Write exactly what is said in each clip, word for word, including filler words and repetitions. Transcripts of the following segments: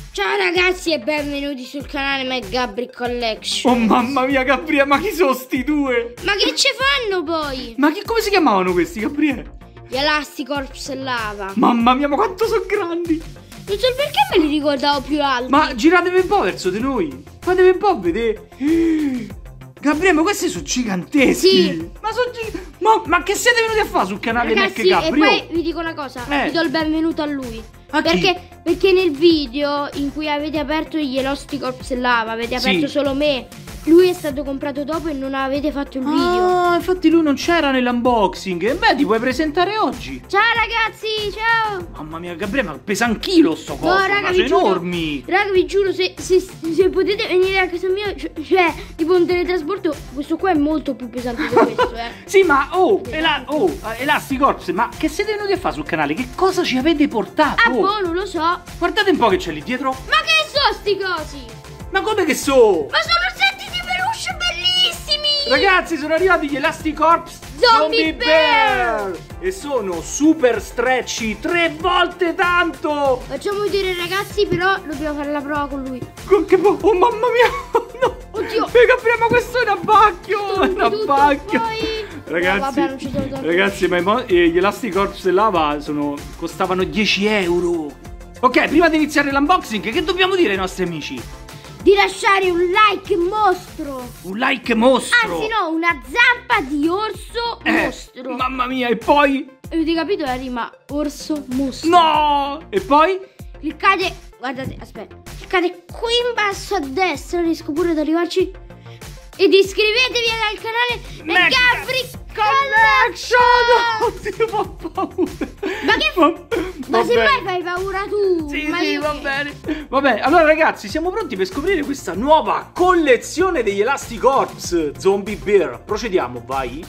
Ciao ragazzi e benvenuti sul canale My Gabri Collection. Oh mamma mia Gabriele, ma chi sono sti due? Ma che ci fanno poi? Ma che, come si chiamavano questi, Gabriele? Gli Elasticorps Lava. Mamma mia, ma quanto sono grandi! Non so perché me li ricordavo più alti. Ma giratevi un po' verso di noi. Fatevi un po' a vedere. Gabriele, ma questi sono giganteschi. Sì. Ma sono gig... ma, ma che siete venuti a fare sul canale Ragazzi, Mac Gabri? e poi vi dico una cosa, Eh. vi do il benvenuto a lui. A chi? Perché, perché nel video in cui avete aperto gli Elasticorps Lava, avete Sì. aperto solo me. Lui è stato comprato dopo e non avete fatto il video. Ah, infatti lui non c'era nell'unboxing. E beh, ti puoi presentare oggi. Ciao ragazzi, ciao. Mamma mia Gabriele, ma pesa un chilo sto coso. No, Ma raga, sono vi giuro, enormi. raga, vi giuro, se, se, se potete venire a casa mia, cioè, cioè, tipo un teletrasporto, questo qua è molto più pesante di questo, eh. Sì, ma oh, Ela oh, Elasticorps, ma che siete venuti a fare sul canale? Che cosa ci avete portato? Ah, boh, non lo so. Guardate un po' che c'è lì dietro. Ma che so sti cosi? Ma come che so? Ma sono setti di peluche bellissimi! Ragazzi, sono arrivati gli Elasticorps Zombie Bear! E sono super stretchy, tre volte tanto! Facciamo vedere ragazzi, però dobbiamo fare la prova con lui. Co- Che po- oh mamma mia! No! Oddio! Eh, Gabriele, ma questo è un abbacchio! È un Tutto, abbacchio! poi- Ragazzi, No, vabbè, non ci sono tanti. ragazzi, ma i mo- eh, gli Elasticorps Lava sono, costavano dieci euro. Ok, prima di iniziare l'unboxing, che dobbiamo dire ai nostri amici? Di lasciare un like mostro. Un like mostro! Anzi no, una zampa di orso Eh, mostro. mamma mia, e poi? Avete capito la rima? Orso mostro. No! E poi? Cliccate, guardate, aspetta, cliccate qui in basso a destra, riesco pure ad arrivarci. Ed iscrivetevi al canale Mac Gabri Collection! Collection. Oddio, fa paura! Ma che Ma, Ma se vabbè. mai fai paura tu? Sì, Ma sì, io va che- bene. Va bene, allora ragazzi, siamo pronti per scoprire questa nuova collezione degli Elasticorps Zombie Bear. Procediamo, vai.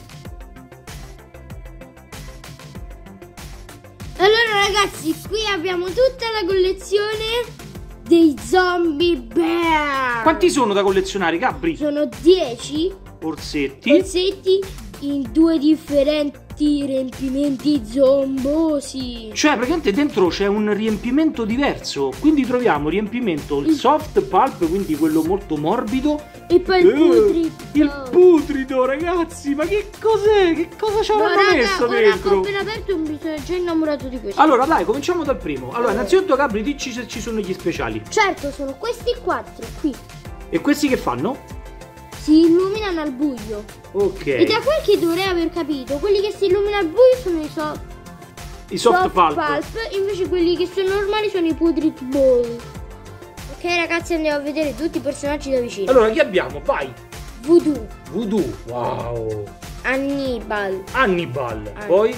Allora ragazzi, qui abbiamo tutta la collezione dei Zombie Bear. Quanti sono da collezionare, Gabri? Sono dieci Orsetti. pezzetti in due differenti riempimenti zombosi. Cioè, praticamente dentro c'è un riempimento diverso. Quindi troviamo riempimento il soft pulp, quindi quello molto morbido. E poi il Eh, putrido. Il putrido, ragazzi, ma che cos'è? Che cosa ci No, avranno raga, messo ora dentro? ho appena aperto e mi sono già innamorato di questo. Allora, dai, cominciamo dal primo. Allora, innanzitutto, Gabri, dici se ci sono gli speciali. Certo, sono questi quattro qui. E questi che fanno? Si illuminano al buio. Ok. E da quel che dovrei aver capito, quelli che si illuminano al buio sono i so- I soft, pulp. invece quelli che sono normali sono i putrid ball. Ok ragazzi, andiamo a vedere tutti i personaggi da vicino. Allora, chi abbiamo? Vai. Voodoo, Voodoo. Wow. Hannibal, Hannibal. Ah. Poi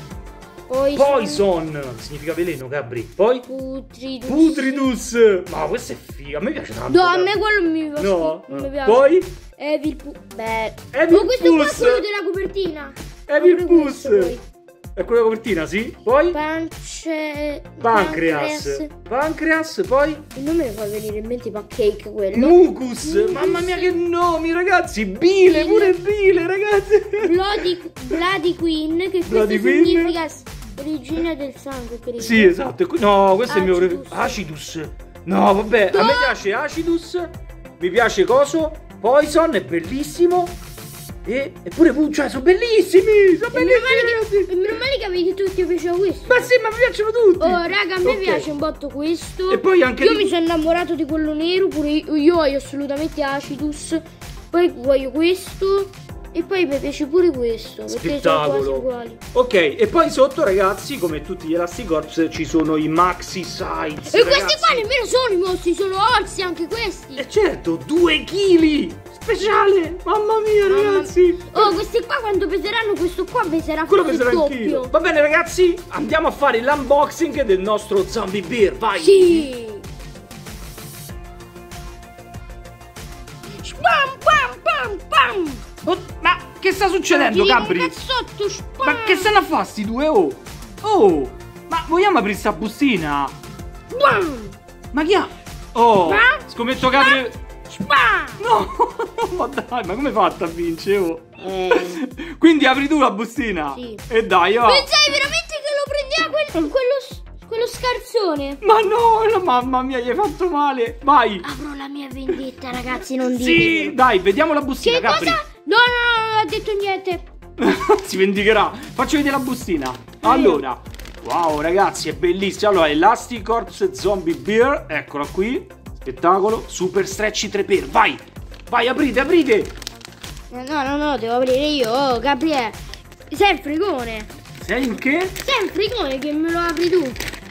poi Poison. Significa veleno, Gabri. Poi Putridus. Putridus. Ma questo è figo. A me piace tanto. No, a Gabri. me quello mi piace. No. non mi piace. Poi Evil Pu- Beh. Evil Oh, questo qua è Pus. quello della copertina. Evil Apri Pus. questo, poi. È quella copertina, sì. Poi Pance... Pancreas. Pancreas. Poi Il nome mi fa venire in mente Pancake quello. Mucus. Mucus. Mamma mia che nomi, ragazzi. Bile, pure Bile, ragazzi. Bloody, Bloody Queen, che questo Bloody Queen. significa origine del sangue, credo. Sì, esatto. E qui- No, questo è il mio Acidus. preferito. Acidus. No, vabbè, a me piace Acidus. Mi piace Coso. Poison è bellissimo. E eppure Pu- cioè sono bellissimi. Sono E meno male bellissimi. che, e meno male che avete tutti piaciuto questo. Ma sì, ma mi piacciono tutti. Oh, raga, a me Ok. piace un botto questo. E poi anche Io di- mi sono innamorato di quello nero, pure io, io voglio assolutamente Acidus. Poi voglio questo. E poi mi piace pure questo, perché sono quasi Spettacolo. uguali. Ok, e poi sotto, ragazzi, come tutti gli Elasticorps, ci sono i maxi size. E ragazzi. questi qua nemmeno sono i mostri, sono orsi anche questi. E certo, due chili! Speciale! Mamma mia, Mamma- ragazzi! Oh, questi qua quando peseranno, questo qua peserà Quello forse peserà il anch'io. doppio. Va bene, ragazzi, andiamo a fare l'unboxing del nostro Zombie Bear. Vai! Sì. Spam, pam, pam, pam. Oh, ma che sta succedendo, Tira un Gabri? cazzotto, spam. Ma che stanno a fare sti due? Oh! Oh! Ma vogliamo aprire sta bustina? Spam, Ma chi ha? Oh! Ma? Scommetto che apre... spam. No! Ma dai, ma come hai fatto a vincere? Oh? Eh. Quindi apri tu la bustina? Sì. E dai, oh! Pensai veramente che lo prendeva quel- quello, s- quello scarzone. Ma no, no, mamma mia, gli hai fatto male. Vai. Avrò la mia vendetta, ragazzi, non Sì, ditelo. dai, vediamo la bustina, Che Gabri. cosa? No, no, no, non ho detto niente. Si vendicherà. Faccio vedere la bustina. Allora, wow, ragazzi, è bellissimo. Allora, Elasticorps Zombie Bear, eccola qui. Spettacolo, super stretchy tre per. Vai, vai, aprite, aprite. No, no, no, no, devo aprire io. Oh, Gabriele, sei il frigone. Sei in che? Sei il frigone che me lo apri tu.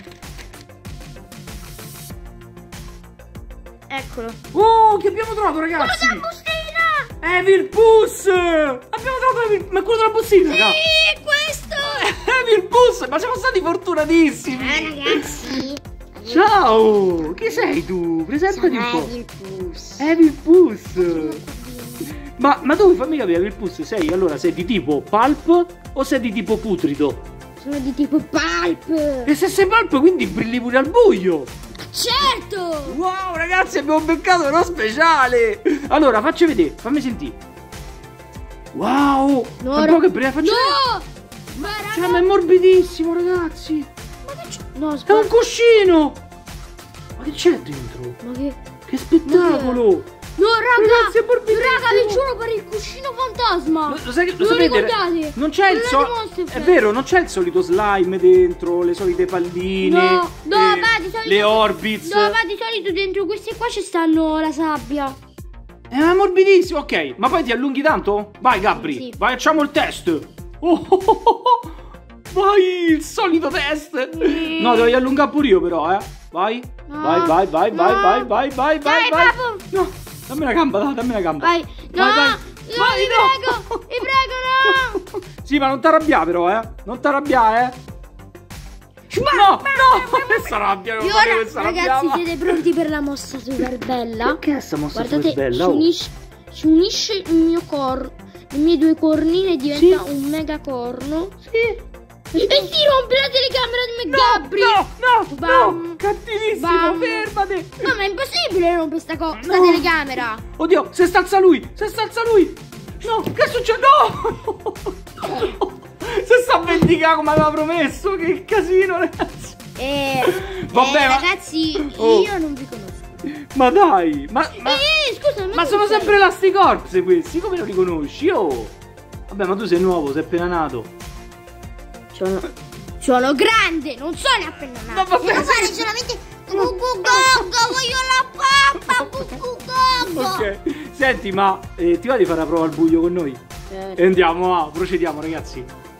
Eccolo. Oh, che abbiamo trovato, ragazzi? La bustina! Evil Puss! Abbiamo trovato Evil... Ma quello della bustina, raga. Sì, questo! Evil Puss! Ma siamo stati fortunatissimi! Eh, ragazzi. Ciao! Chi sei tu? Presentati un po'. Evil Puss. Evil Puss! Ma, ma tu fammi capire, Evil Puss, sei allora sei di tipo pulp o sei di tipo putrido? Sono di tipo pulp. E se sei pulp quindi brilli pure al buio! Certo! Wow, ragazzi, abbiamo beccato uno speciale! Allora, facci vedere, fammi sentire. Wow! No, un po' che breve faccio no! Ma vedere. raga, Cioè, ma è morbidissimo, ragazzi! ma che c'è? No, È un sbaglio. cuscino! Ma che c'è dentro? Ma che? Che spettacolo! No, raga! Ragazzi, è morbidissimo! Raga, vi giuro per il cuscino fantasma! Lo, lo sai, lo Ve lo sapete? ricordate? Non c'è il Non solito. è di Monster È Fest. vero, non c'è il solito slime dentro, le solite palline. No, no, eh, va di solito. le Orbits. No, va di solito dentro queste qua ci stanno la sabbia. È morbidissimo, ok. Ma poi ti allunghi tanto? Vai, Gabri. Sì. Vai, facciamo il test. Oh, oh, oh, oh. Vai, il solito test. Mm. No, devo allungare pure io, però, eh. Vai. No. Vai, vai, vai, No. vai, vai, vai, vai, Dai, vai, vai. papo. No, dammi la gamba, dai, dammi la gamba. Vai. No, Vai, vai. no, Vai, vi no. prego, vi prego, no. Sì, ma non ti arrabbiare però, eh. Non ti arrabbiare, eh. No, no, questa rabbia, non E fare ora, questa ragazzi, rabbia. siete pronti per la mossa super bella? Che è sta mossa Guardate, super bella? si Oh. unisce, si unisce il mio corno, le mie due cornine e diventa Sì. un mega corno. Sì. E si rompe la telecamera di No, McGabri. no, no, Bam. no, cattivissimo, Bam. fermate. No, ma è impossibile rompere sta, co- sta No. telecamera. Oddio, se sta lui, se sta lui. No, che succede? No. Se sta a vendicare come aveva promesso, che casino, ragazzi. Eh, Vabbè, eh, ma- ragazzi, Oh. io non vi conosco. Ma dai, ma, ma, Eh, scusa, ma tu sono sei- sempre Elasticorps questi, come lo riconosci? Oh. Vabbè, ma tu sei nuovo, sei appena nato. Sono, sono grande, non sono appena nato. No, vabbè, Devo fare sì. solamente Gugu Goggo, voglio la pappa, Gugu Goggo. Ok, senti, ma eh, ti va di fare la prova al buio con noi? Certo. E andiamo, va, procediamo, ragazzi.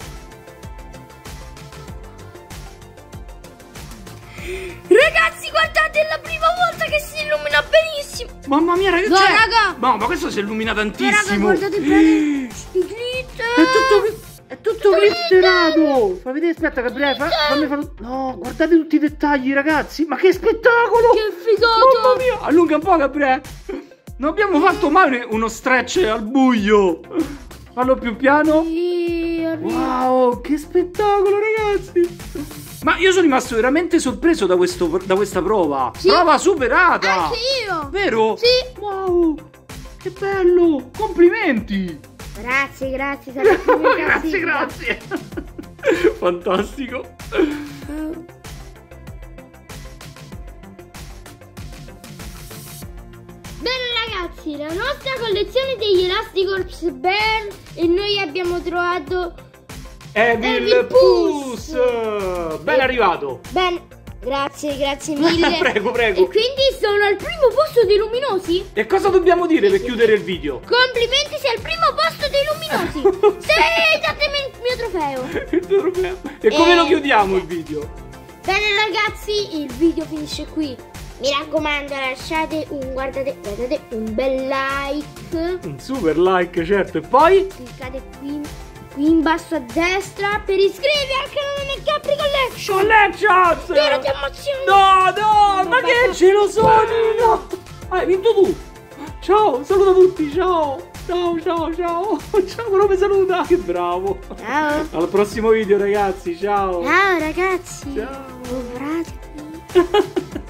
Ragazzi, guardate, è la prima volta che si illumina benissimo. Mamma mia, ragazzi! No, cioè- raga. No, ma questo si illumina Raga, tantissimo! guardate bene. I glitter. È tutto, è tutto glitterato! Fa vedere, aspetta, Gabriele, fa, fammi fare. No, guardate tutti i dettagli, ragazzi! Ma che spettacolo! Che figata. Mamma mia! Allunga un po', Gabriele! Non abbiamo fatto mai uno stretch al buio! Fallo più piano! Sì, arriva. Wow, che spettacolo, ragazzi! Ma io sono rimasto veramente sorpreso da, questo, da questa prova! Sì. Prova superata! Anche io. Vero? Sì. Wow! Che bello! Complimenti! Grazie, grazie. sarete i miei Grazie, classifica. grazie! Fantastico! Bene ragazzi, la nostra collezione degli Elasticorps Bear e noi abbiamo trovato Evil Evil Puss! Puss. Ben arrivato! bene. Grazie, grazie mille. Prego, prego. E quindi sono al primo posto dei luminosi? E cosa dobbiamo dire per chiudere il video? Complimenti, sei al primo posto dei luminosi. Sei, datemi il mio trofeo. Il tuo trofeo. E come Eh, lo chiudiamo il video? Bene ragazzi, il video finisce qui. Mi raccomando, lasciate un, guardate, guardate, un bel like. Un super like, certo. E poi? Cliccate qui, qui in basso a destra per iscrivervi al canale Gabri Collection. Collections! Spero ti emozioni. No, no, ma che ce lo sono? No. Hai vinto tu. Ciao, saluta tutti, ciao. Ciao, ciao, ciao. Ciao, però mi saluta. Che bravo. Ciao. Al prossimo video, ragazzi. Ciao. Ciao ragazzi. Ciao. Bravi.